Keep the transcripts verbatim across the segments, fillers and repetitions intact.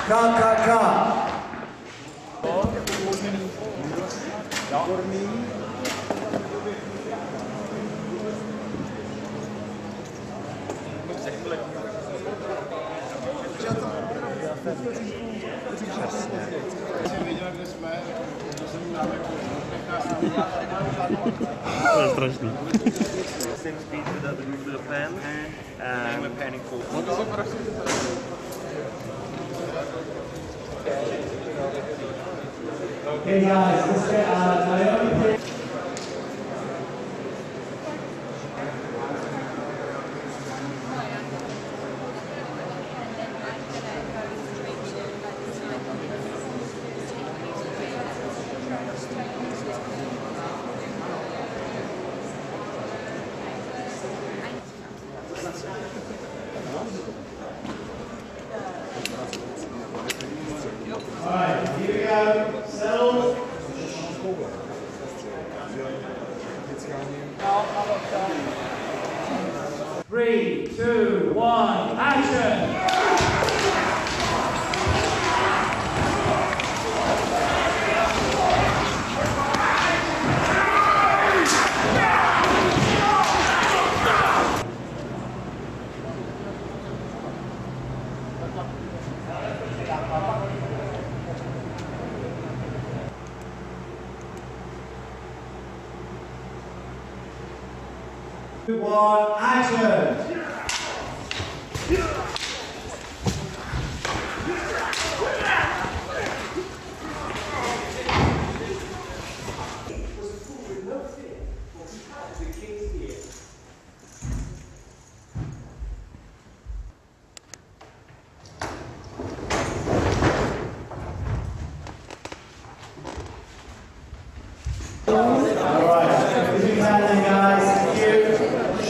Cut, cut, cut. To je strašný. Six feet to the root of the plan, and we're panning forward. Okay guys, let's get uh, Naomi. Alright, here we go. Settle. Three, two, one, action! One, action! Alright, good evening guys, thank you.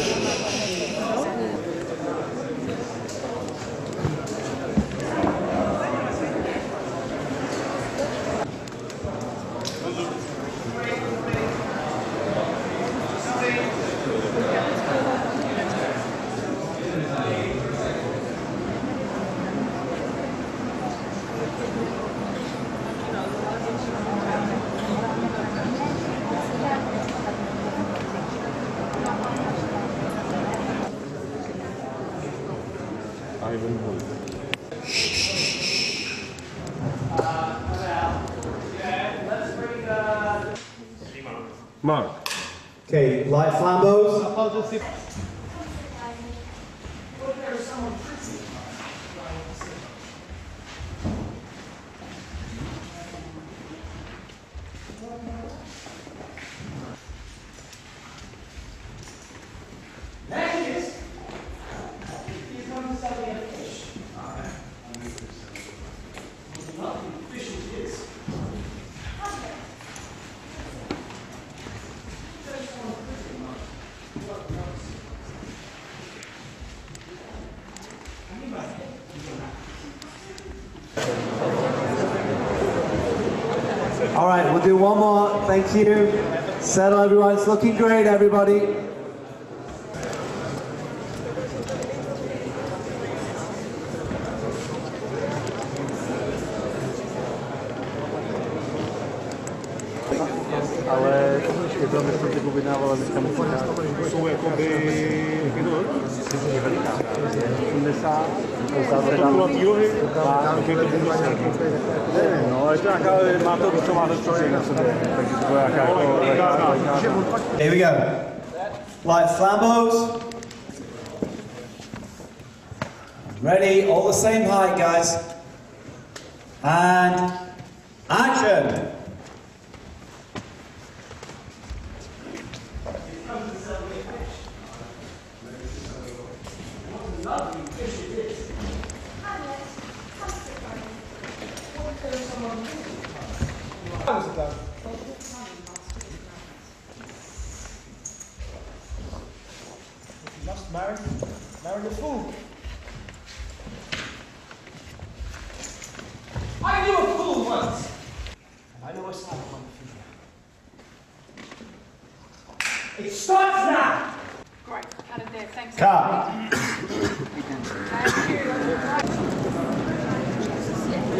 Ivan Holt. Mark. Okay, light flambeaus. All right, we'll do one more. Thank you. Settle, everyone. It's looking great, everybody. Ale je to myslím, že objednával dneska musíka. Jsou jakoby... Jak je to? osmdesát. To byla týlohy? Tak je to bonusné. No, je to nějaká... Má to, co má to člověk na sobě. Takže to je nějaká jako... Here we go. Light flambeaus. Ready, all the same height, guys. And action. Lovely fish it is. How was it done? You must marry, marry the fool. I knew a fool once. And I know a side of my future. It starts now! Great, cut it there, thanks. Cut. Thank you.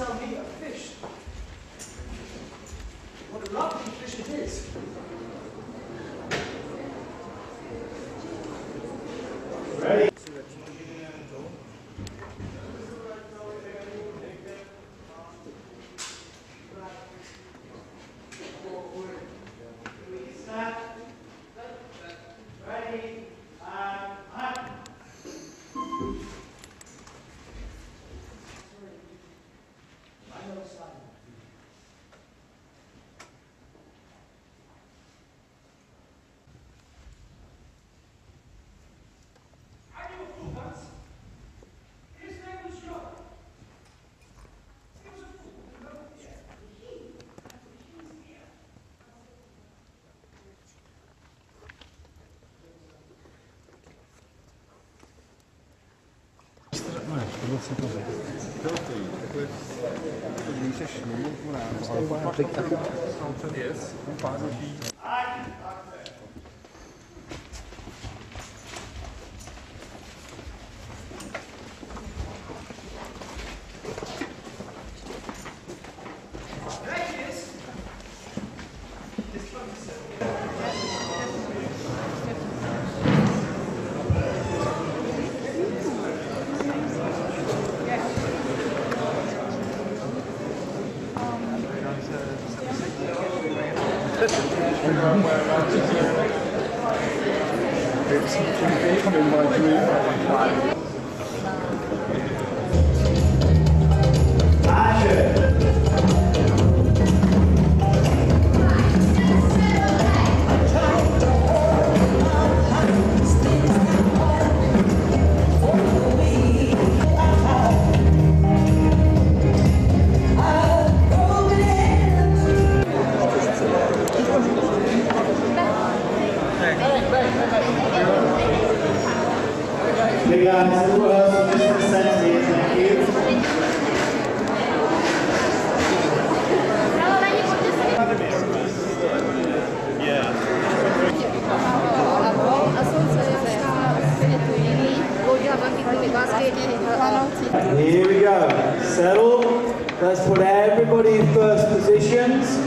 tell me a fish. What a lovely fish it is. Ready? It's becoming my dream. Hey guys, who else missed the century? Thank you. Here we go. Settle. Let's put everybody in first positions.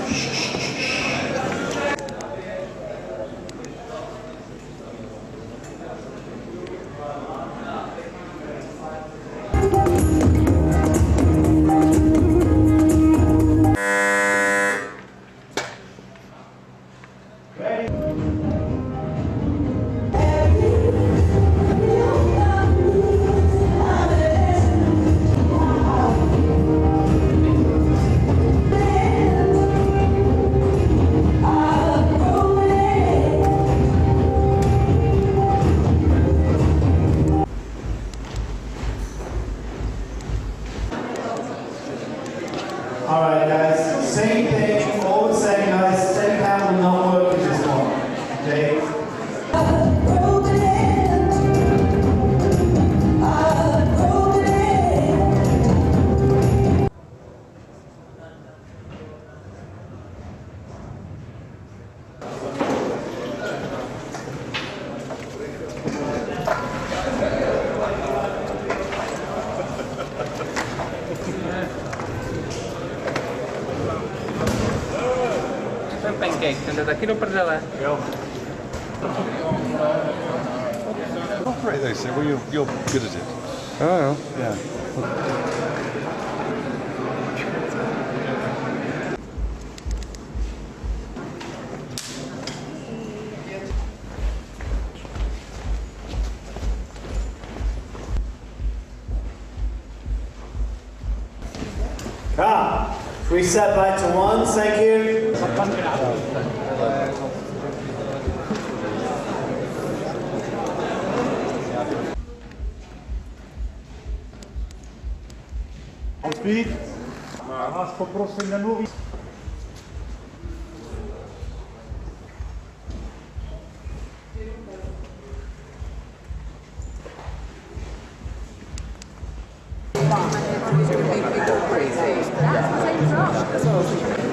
Alright guys, same thing, all the same guys, ten pound will not work in this one. Okay? Ten pancake, ten jde taky do prdele. Jo. Operate those, well you're, you're good at it. Jo, jo. Yeah. Come. Reset back to one, thank you. Speed. Já vás poprosím, nemluví. That's what I'm saying.